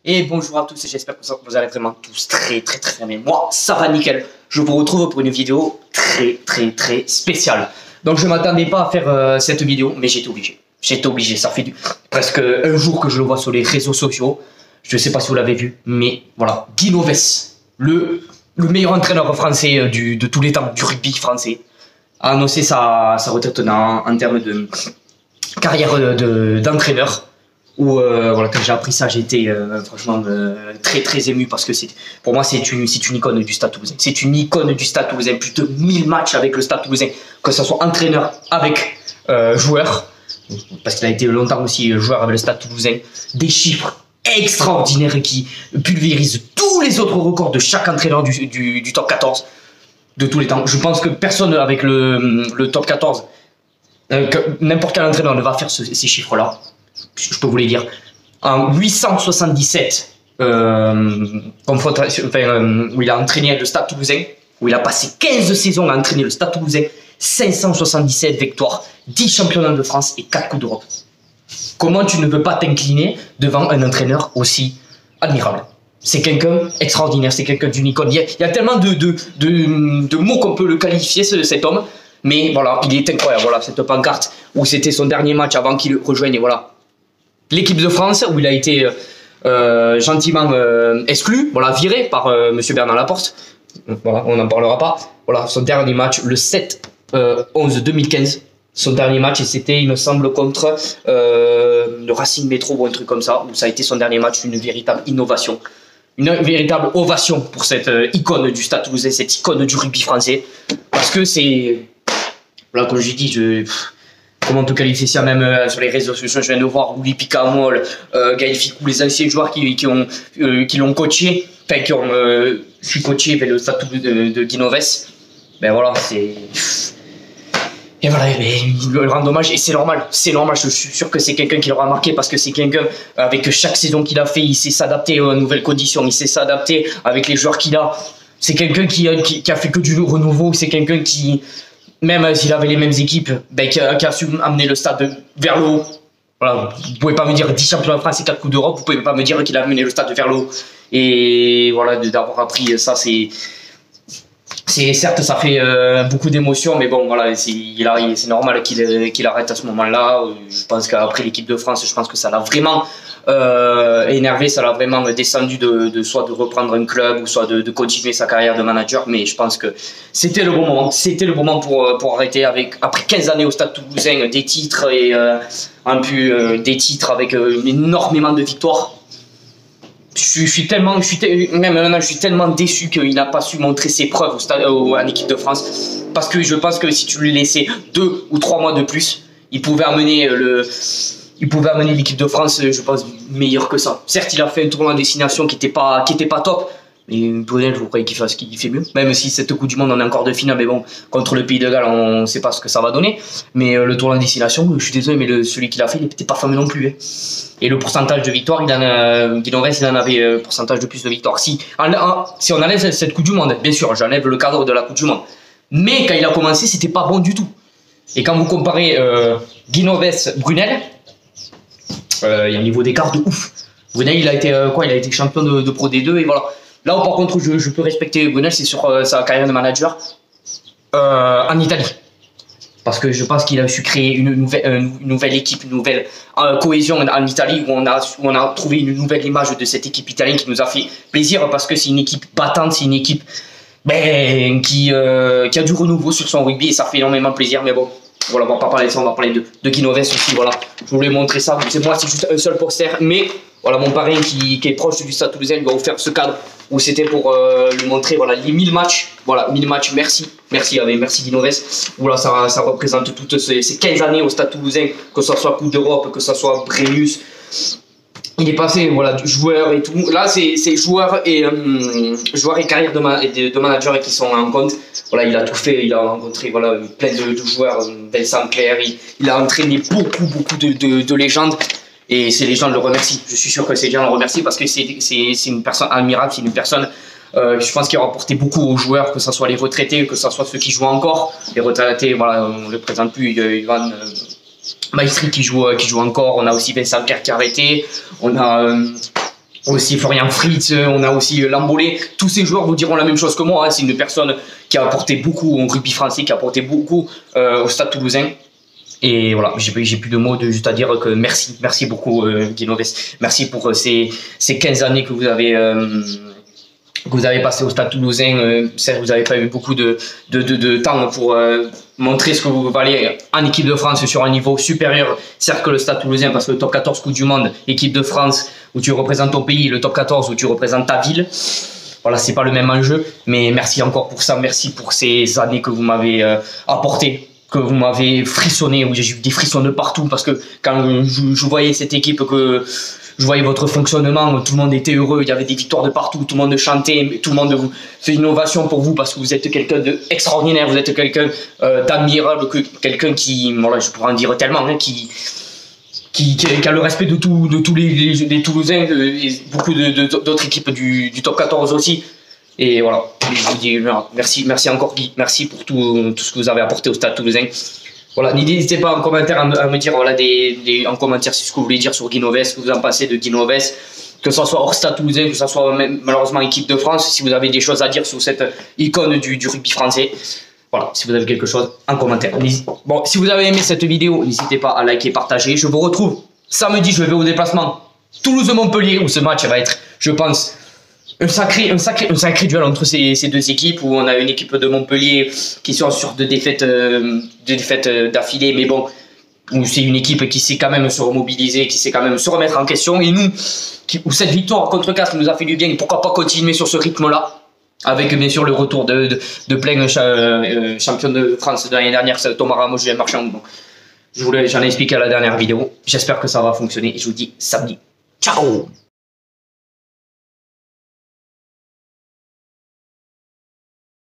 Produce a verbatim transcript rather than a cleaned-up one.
Et bonjour à tous et j'espère que vous allez vraiment tous très très très bien. Moi, ça va nickel. Je vous retrouve pour une vidéo très très très spéciale. Donc je ne m'attendais pas à faire euh, cette vidéo, mais j'étais obligé. J'étais obligé, ça fait du... presque un jour que je le vois sur les réseaux sociaux. Je ne sais pas si vous l'avez vu, mais voilà. Guy Novès, le, le meilleur entraîneur français du, de tous les temps, du rugby français, a annoncé sa, sa retraite en, en termes de carrière d'entraîneur. De, Où euh, voilà, quand j'ai appris ça, j'ai été euh, franchement euh, très très ému parce que c'est, pour moi c'est une, c'est une icône du Stade Toulousain. C'est une icône du Stade Toulousain. Plus de mille matchs avec le Stade Toulousain, que ce soit entraîneur avec euh, joueur, parce qu'il a été longtemps aussi joueur avec le Stade Toulousain. Des chiffres extraordinaires qui pulvérisent tous les autres records de chaque entraîneur du, du, du top quatorze de tous les temps. Je pense que personne avec le, le top quatorze, euh, n'importe quel entraîneur ne va faire ce, ces chiffres-là. Je peux vous les dire. En huit cent soixante-dix-sept, euh, enfin, euh, où il a entraîné le Stade Toulousain, où il a passé quinze saisons à entraîner le Stade Toulousain, cinq cent soixante-dix-sept victoires, dix championnats de France et quatre Coupes d'Europe. Comment tu ne peux pas t'incliner devant un entraîneur aussi admirable? C'est quelqu'un extraordinaire, c'est quelqu'un d'une icône. Il y, a, il y a tellement de, de, de, de mots qu'on peut le qualifier, ce, cet homme. Mais voilà, il est incroyable. Voilà, cette pancarte où c'était son dernier match avant qu'il rejoigne, voilà, l'équipe de France, où il a été euh, gentiment euh, exclu, voilà, viré par euh, monsieur Bernard Laporte. Voilà, on n'en parlera pas. Voilà, son dernier match, le sept onze deux mille quinze. Son dernier match, et c'était, il me semble, contre euh, le Racing Métro ou un truc comme ça, où ça a été son dernier match, une véritable innovation. Une véritable ovation pour cette euh, icône du Stade Toulousain, cette icône du rugby français. Parce que c'est... Voilà, comme je dis, je... comment on peut qualifier ça même euh, sur les réseaux sociaux? Je viens de voir Louis Picamol, euh, Gaël Ficou, les anciens joueurs qui, qui ont euh, qui l'ont coaché, enfin qui ont euh, suis coaché vers le Stade de, de Guy Novès. Ben voilà, c'est... Et voilà, mais il le rend hommage et c'est normal, c'est normal, je suis sûr que c'est quelqu'un qui l'aura marqué parce que c'est quelqu'un, avec chaque saison qu'il a fait, il sait s'adapter aux nouvelles conditions, il sait s'adapter avec les joueurs qu'il a. C'est quelqu'un qui, qui, qui a fait que du renouveau, c'est quelqu'un qui, même s'il avait les mêmes équipes, ben, qui, a, qui a su amener le Stade vers le haut. Voilà, vous pouvez pas me dire dix championnats de France et quatre Coupes d'Europe, vous pouvez pas me dire qu'il a amené le Stade vers le haut. Et voilà, d'avoir appris ça, c'est... C'est certes, ça fait euh, beaucoup d'émotions, mais bon, voilà, c'est normal qu'il qu'il arrête à ce moment-là. Je pense qu'après l'équipe de France, je pense que ça l'a vraiment euh, énervé, ça l'a vraiment descendu de, de soit de reprendre un club ou soit de, de continuer sa carrière de manager. Mais je pense que c'était le bon moment. C'était le moment pour pour arrêter avec après quinze années au Stade Toulousain, des titres et euh, un peu euh, des titres avec euh, énormément de victoires. Je, je suis tellement, je suis même maintenant, je suis tellement déçu qu'il n'a pas su montrer ses preuves au stade, au, en équipe de France, parce que je pense que si tu lui laissais deux ou trois mois de plus, il pouvait amener le, il pouvait amener l'équipe de France, je pense, meilleur que ça. Certes, il a fait un tournoi de destination qui était pas, qui était pas top. Mais Brunel, vous croyez qu'il fasse qu'il fait mieux? Même si cette Coupe du Monde, on est encore de finale, mais bon, contre le Pays de Galles, on ne sait pas ce que ça va donner. Mais euh, le tournoi de destination, je suis désolé, mais le, celui qu'il a fait, il n'était pas fameux non plus. Hein. Et le pourcentage de victoire, il en a, Guy Novès, il en avait un pourcentage de plus de victoire. Si, en, en, si on enlève cette, cette Coupe du Monde, bien sûr, j'enlève le cadre de la Coupe du Monde. Mais quand il a commencé, c'était pas bon du tout. Et quand vous comparez euh, Guy Novès, Brunel, euh, il y a un niveau d'écart de ouf. Brunel, il a été euh, quoi? Il a été champion de, de Pro D deux et voilà. Là où par contre je, je peux respecter Brunel, c'est sur euh, sa carrière de manager euh, en Italie. Parce que je pense qu'il a su créer une nouvelle, une nouvelle équipe, une nouvelle euh, cohésion en, en Italie où on, a, où on a trouvé une nouvelle image de cette équipe italienne qui nous a fait plaisir parce que c'est une équipe battante, c'est une équipe ben, qui, euh, qui a du renouveau sur son rugby et ça fait énormément plaisir. Mais bon, voilà, on va pas parler de ça, on va parler de, de Guy Novès aussi. Voilà, je voulais montrer ça. C'est moi, c'est juste un seul poster, mais voilà, mon parrain qui, qui est proche du Stade Toulousain lui a offert ce cadre où c'était pour euh, lui montrer voilà, les mille matchs. Voilà, mille matchs, merci. Merci, avec, merci Guy Novès. Voilà, ça, ça représente toutes ces, ces quinze années au Stade Toulousain, que ce soit Coupe d'Europe, que ce soit Brennus. Il est passé, voilà, joueur et tout. Là, c'est joueur et, euh, joueur et carrière de, ma, de, de manager qui sont en compte. Voilà, il a tout fait. Il a rencontré voilà, plein de, de joueurs. Vincent Clerc, il, il a entraîné beaucoup, beaucoup de, de, de légendes. Et ces légendes le remercient. Je suis sûr que ces gens le remercient parce que c'est une personne admirable, c'est une personne, euh, je pense, qui a rapporté beaucoup aux joueurs, que ce soit les retraités, que ce soit ceux qui jouent encore. Les retraités, voilà, on ne les présente plus. Ivan euh, Maestri qui joue, qui joue encore. On a aussi Vincent Clerc qui a arrêté. On a, euh, aussi Florian Fritz, on a aussi Lambolé. Tous ces joueurs vous diront la même chose que moi. Hein. C'est une personne qui a apporté beaucoup au rugby français, qui a apporté beaucoup euh, au Stade Toulousain. Et voilà, j'ai plus de mots, de juste à dire que merci, merci beaucoup euh, Guy Novès. Merci pour euh, ces, ces quinze années que vous avez, euh, que vous avez passé au Stade Toulousain. Euh, certes, vous n'avez pas eu beaucoup de, de, de, de temps pour euh, montrer ce que vous valez en équipe de France sur un niveau supérieur, certes que le Stade Toulousain, parce que le top quatorze Coupe du Monde, équipe de France, où tu représentes ton pays, le top quatorze où tu représentes ta ville. Voilà, c'est pas le même enjeu, mais merci encore pour ça, merci pour ces années que vous m'avez euh, apportées, que vous m'avez frissonné, où j'ai eu des frissons de partout, parce que quand je, je voyais cette équipe, que je voyais votre fonctionnement, tout le monde était heureux, il y avait des victoires de partout, tout le monde chantait, tout le monde vous fait une ovation pour vous, parce que vous êtes quelqu'un d'extraordinaire, vous êtes quelqu'un euh, d'admirable, quelqu'un qui, voilà, je pourrais en dire tellement, hein, qui... Qui, qui, qui a le respect de, tout, de tous les, les, les Toulousains et beaucoup d'autres équipes du, du top quatorze aussi. Et voilà, je vous dis merci, merci encore Guy, merci pour tout, tout ce que vous avez apporté au Stade Toulousain. Voilà, n'hésitez pas en commentaire à me, à me dire, voilà, des, des, en commentaire ce que vous voulez dire sur Guy Novès, ce que vous en pensez de Guy Novès, que ce soit hors Stade Toulousain, que ce soit même, malheureusement équipe de France, si vous avez des choses à dire sur cette icône du, du rugby français. Voilà, si vous avez quelque chose, en commentaire. Bon, si vous avez aimé cette vidéo, n'hésitez pas à liker, partager. Je vous retrouve samedi, je vais au déplacement Toulouse-Montpellier, où ce match va être, je pense, un sacré, un sacré, un sacré duel entre ces, ces deux équipes, où on a une équipe de Montpellier qui sont sur deux défaites, euh, deux défaites euh, d'affilée, mais bon, où c'est une équipe qui sait quand même se remobiliser, qui sait quand même se remettre en question. Et nous, qui, où cette victoire contre Castres nous a fait du bien, et pourquoi pas continuer sur ce rythme-là, avec bien sûr le retour de, de, de plein euh, champion de France de l'année dernière, Thomas Ramos, Julien Marchand. Bon, j'en ai expliqué à la dernière vidéo. J'espère que ça va fonctionner et je vous dis samedi. Ciao!